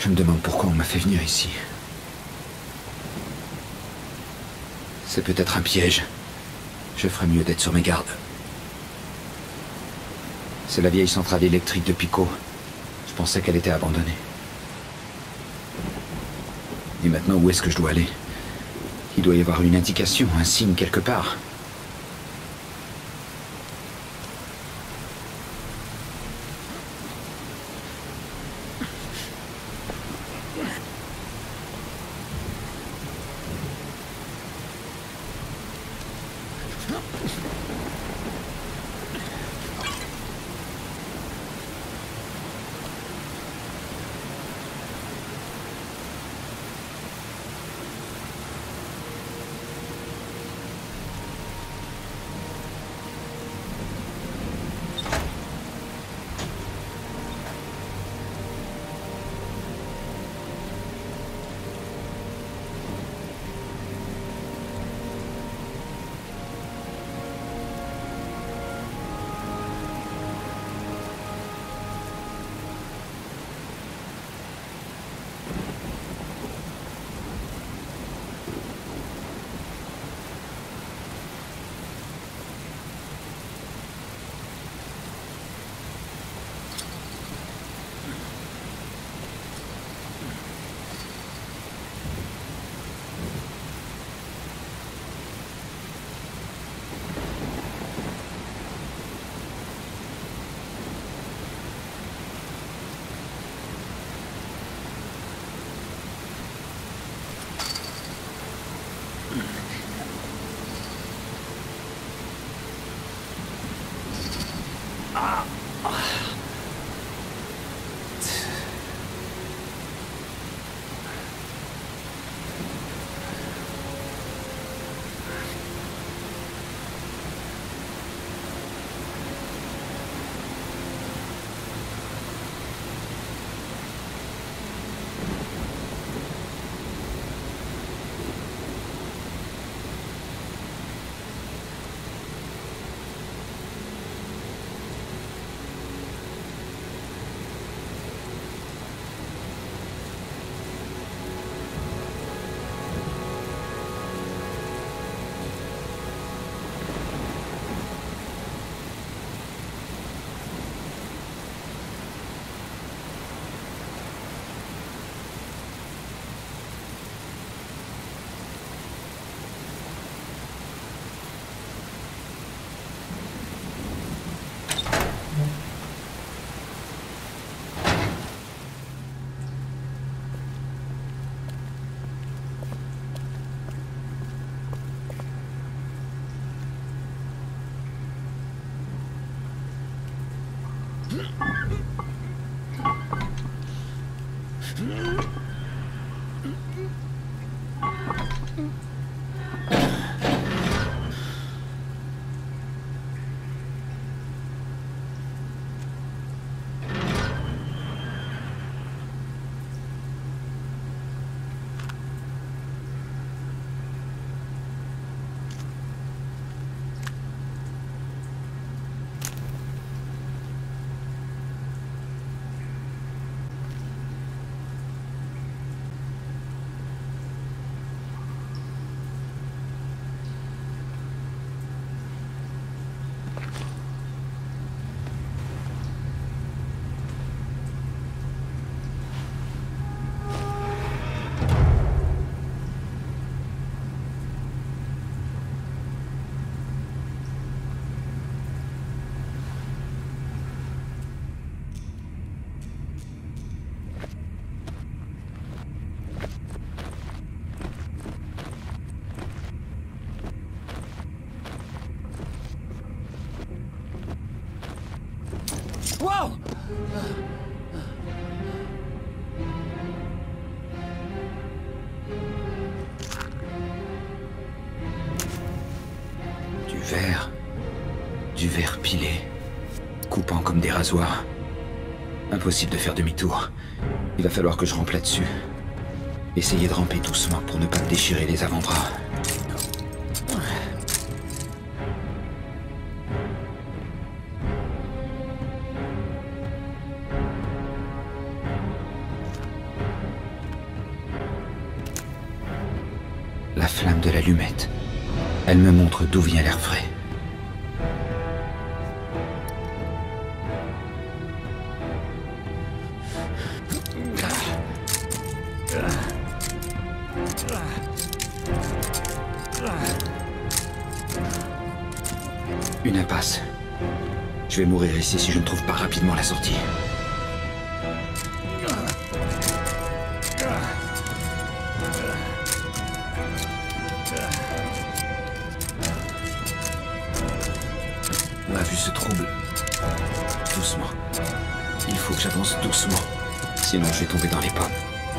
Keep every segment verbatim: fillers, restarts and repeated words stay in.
Je me demande pourquoi on m'a fait venir ici. C'est peut-être un piège. Je ferais mieux d'être sur mes gardes. C'est la vieille centrale électrique de Pico. Je pensais qu'elle était abandonnée. Et maintenant, où est-ce que je dois aller? Il doit y avoir une indication, un signe quelque part. Wow! Du verre. Du verre pilé. Coupant comme des rasoirs. Impossible de faire demi-tour. Il va falloir que je rampe là-dessus. Essayez de ramper doucement pour ne pas me déchirer les avant-bras. La flamme de l'allumette. Elle me montre d'où vient l'air frais. Une impasse. Je vais mourir ici si je ne trouve pas rapidement la sortie. Ma vue se trouble. Doucement. Il faut que j'avance doucement. Sinon je vais tomber dans les pommes.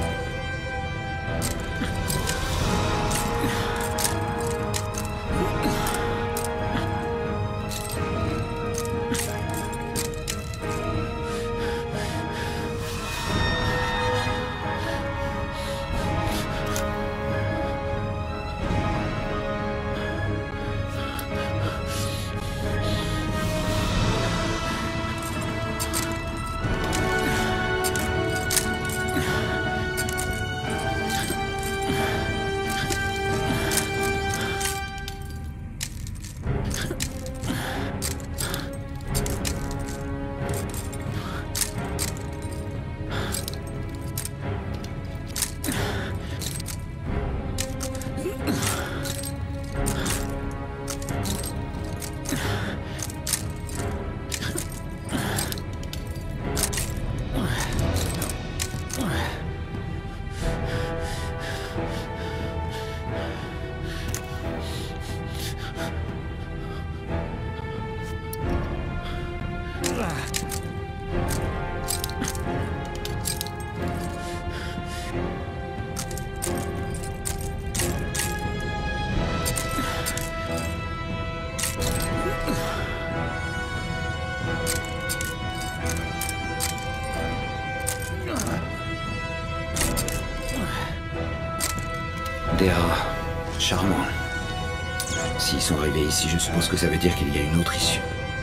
Des rats. Charmant. S'ils sont arrivés ici, je suppose que ça veut dire qu'il y a une autre issue.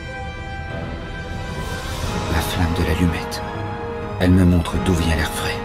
La flamme de l'allumette. Elle me montre d'où vient l'air frais.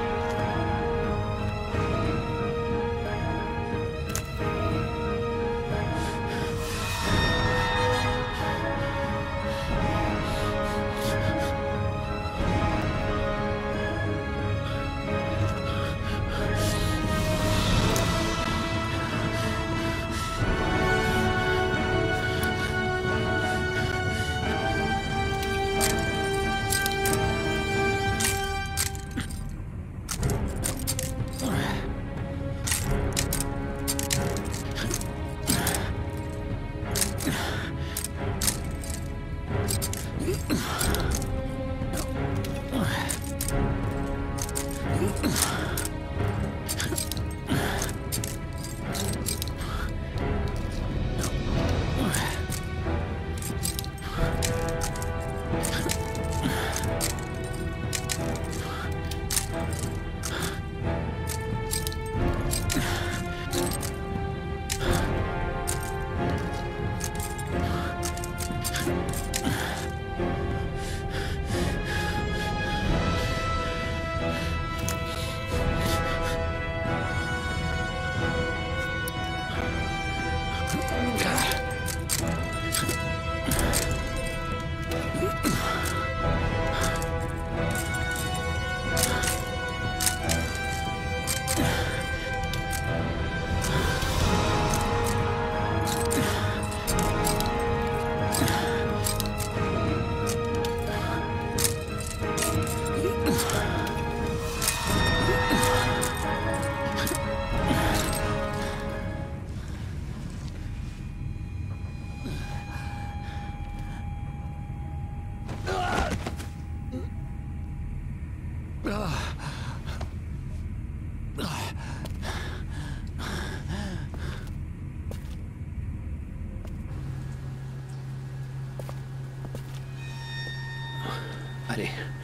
Allez.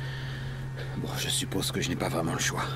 Bon, je suppose que je n'ai pas vraiment le choix.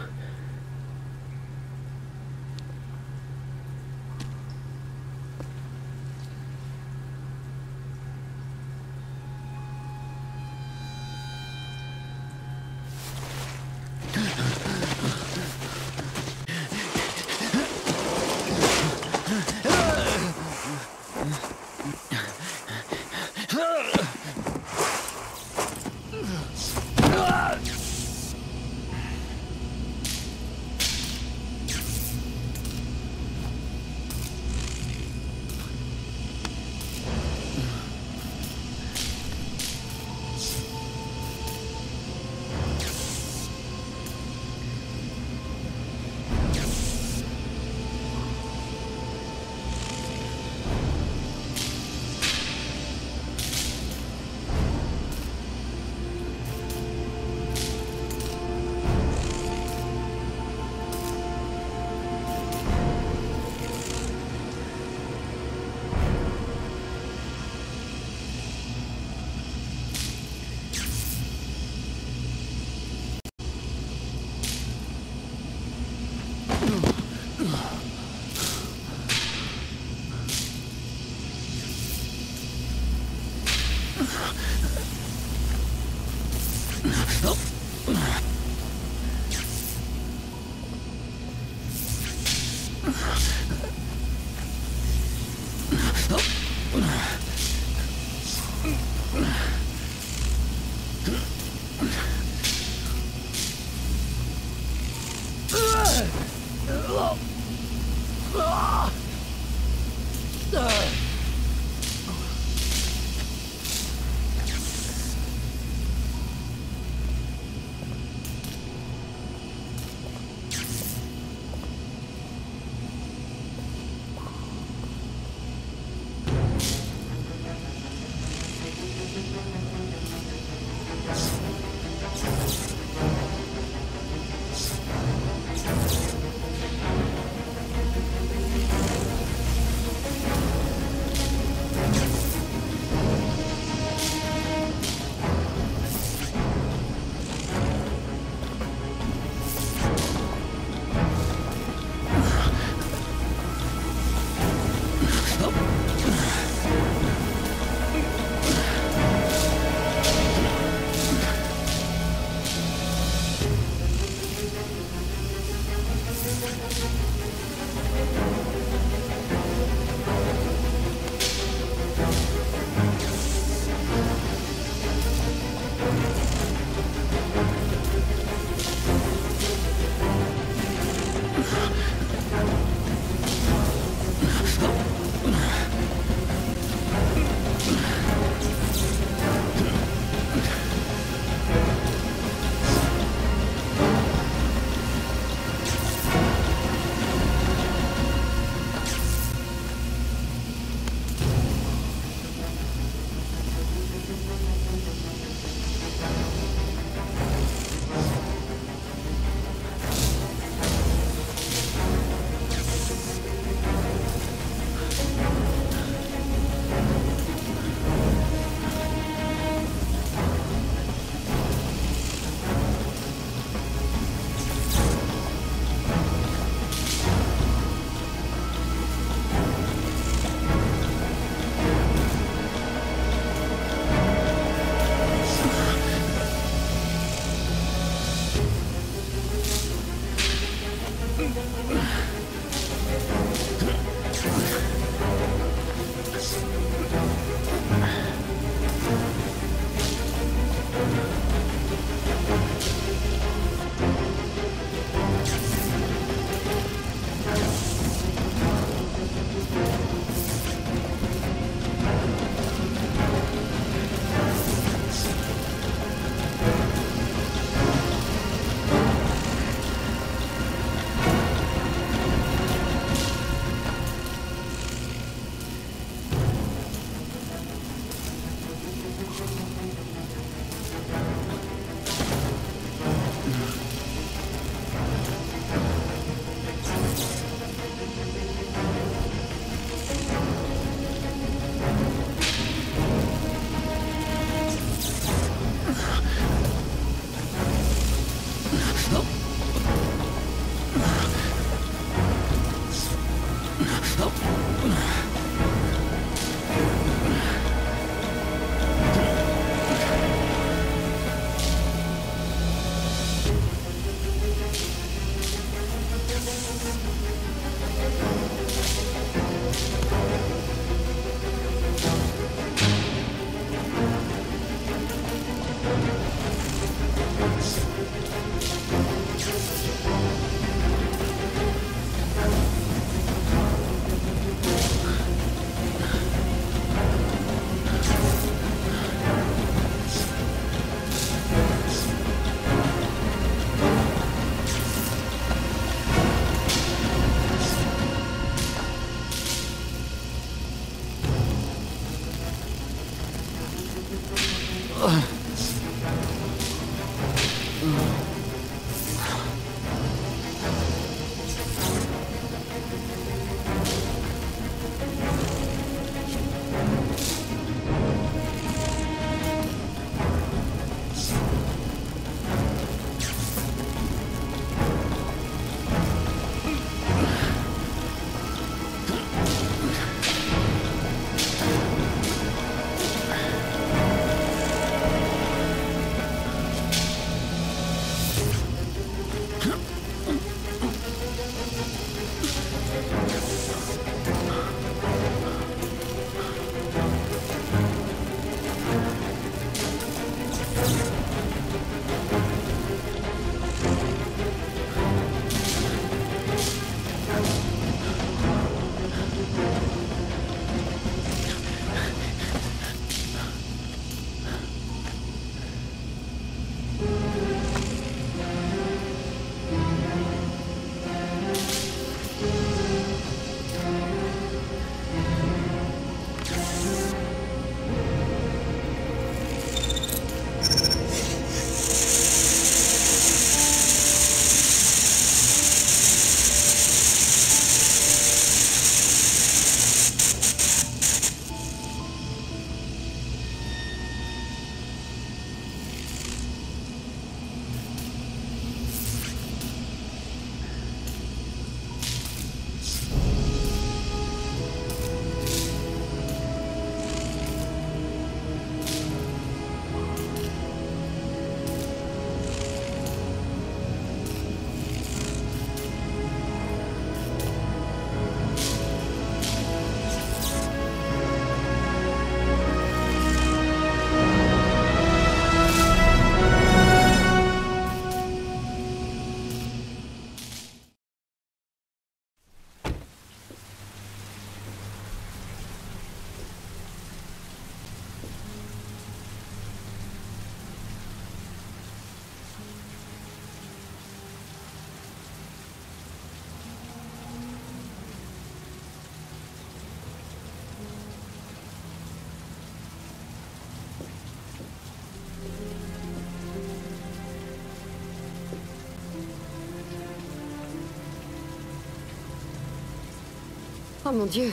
Oh mon Dieu.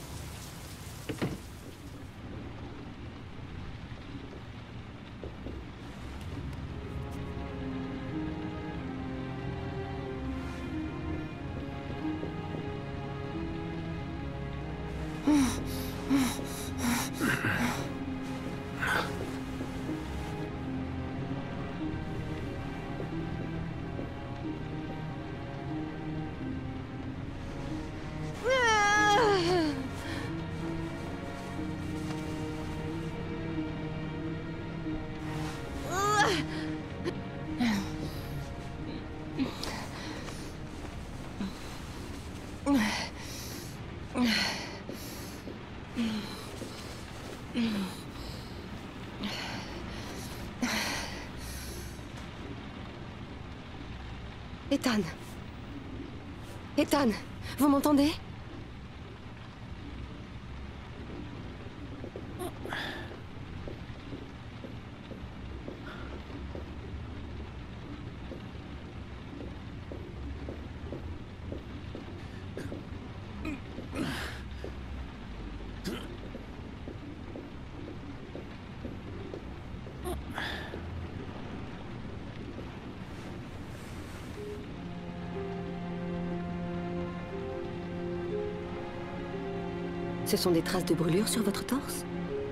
Ethan. Ethan, vous m'entendez? Ce sont des traces de brûlure sur votre torse?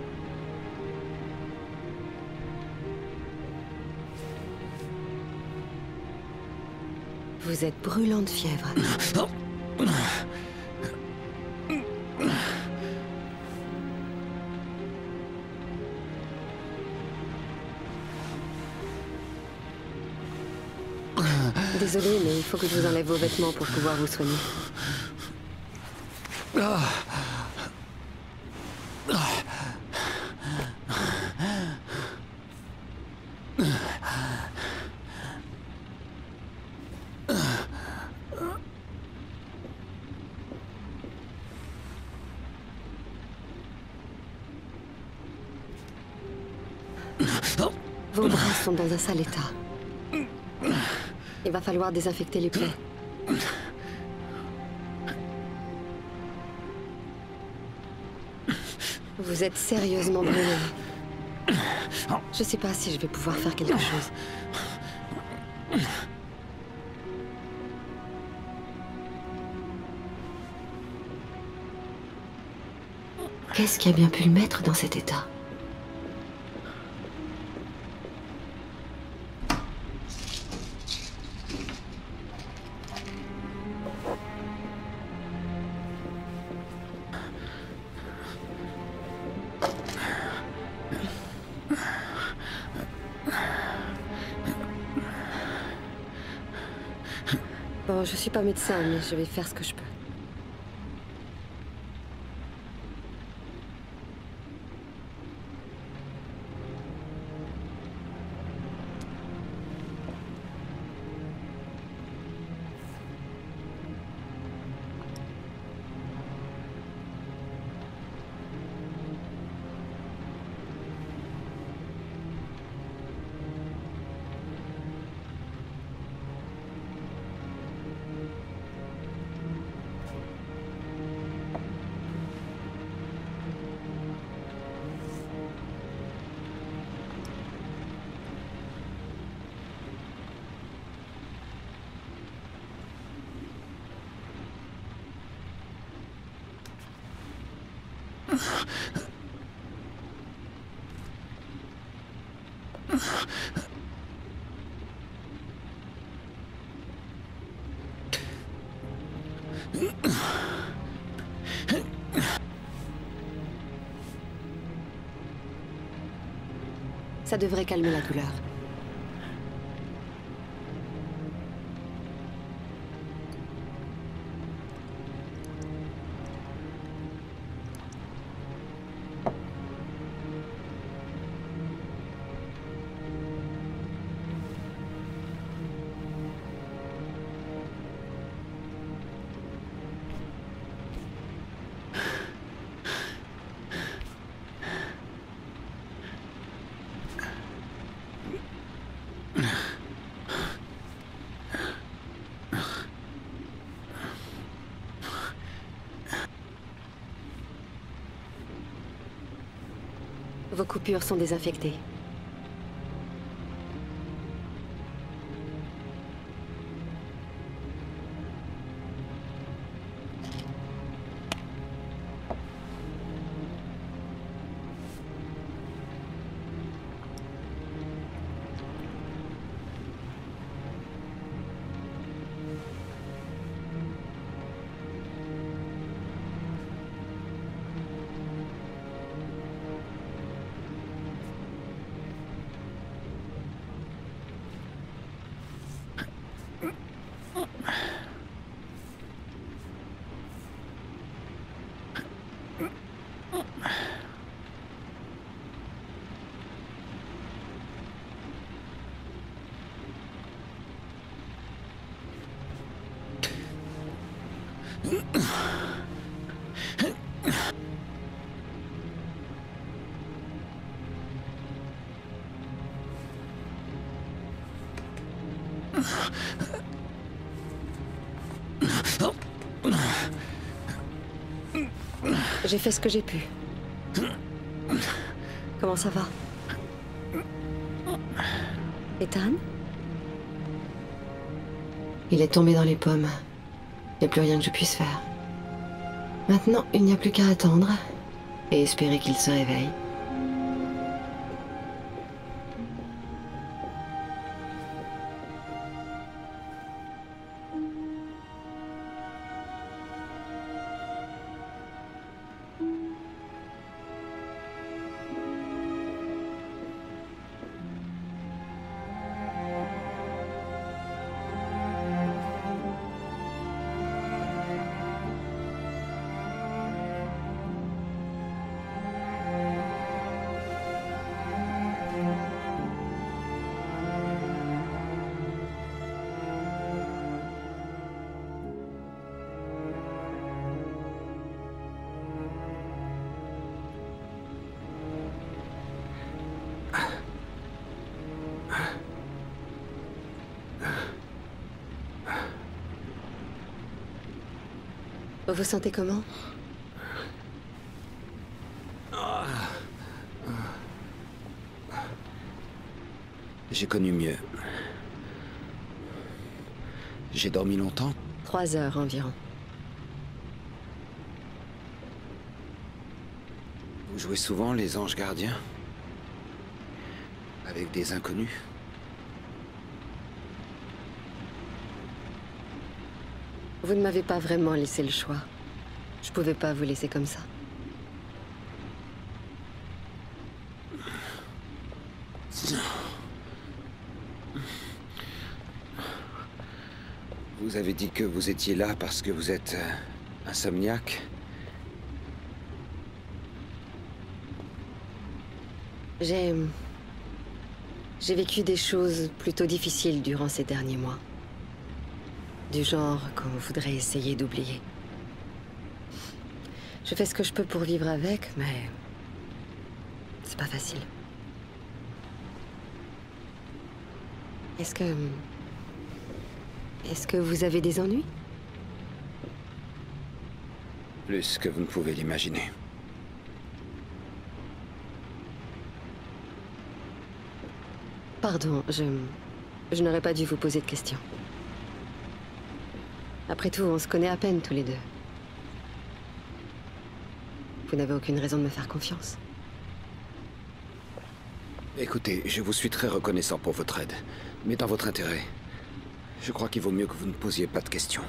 Vous êtes brûlant de fièvre. Désolée, mais il faut que je vous enlève vos vêtements pour pouvoir vous soigner. Vos bras sont dans un sale état. Il va falloir désinfecter les plaies. Vous êtes sérieusement brûlé. Je sais pas si je vais pouvoir faire quelque chose. Qu'est-ce qui a bien pu le mettre dans cet état? Bon, je suis pas médecin, mais je vais faire ce que je peux. Ça devrait calmer la douleur. Vos coupures sont désinfectées. J'ai fait ce que j'ai pu. Comment ça va? Ethan? Il est tombé dans les pommes. Il n'y a plus rien que je puisse faire. Maintenant, il n'y a plus qu'à attendre et espérer qu'il se réveille. Vous vous sentez comment? J'ai connu mieux. J'ai dormi longtemps? Trois heures environ. Vous jouez souvent les anges gardiens? Avec des inconnus? Vous ne m'avez pas vraiment laissé le choix. Je pouvais pas vous laisser comme ça. Vous avez dit que vous étiez là parce que vous êtes euh, insomniaque? J'ai... J'ai vécu des choses plutôt difficiles durant ces derniers mois. Du genre qu'on voudrait essayer d'oublier. Je fais ce que je peux pour vivre avec, mais... c'est pas facile. Est-ce que... Est-ce que vous avez des ennuis? Plus que vous ne pouvez l'imaginer. Pardon, je... Je n'aurais pas dû vous poser de questions. Après tout, on se connaît à peine tous les deux. Vous n'avez aucune raison de me faire confiance. Écoutez, je vous suis très reconnaissant pour votre aide. Mais dans votre intérêt, je crois qu'il vaut mieux que vous ne posiez pas de questions.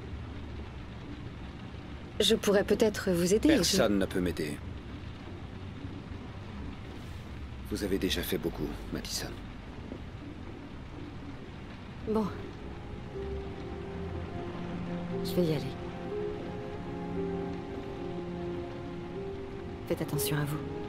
Je pourrais peut-être vous aider. Personne je... ne peut m'aider. Vous avez déjà fait beaucoup, Madison. Bon. Je vais y aller. Faites attention à vous.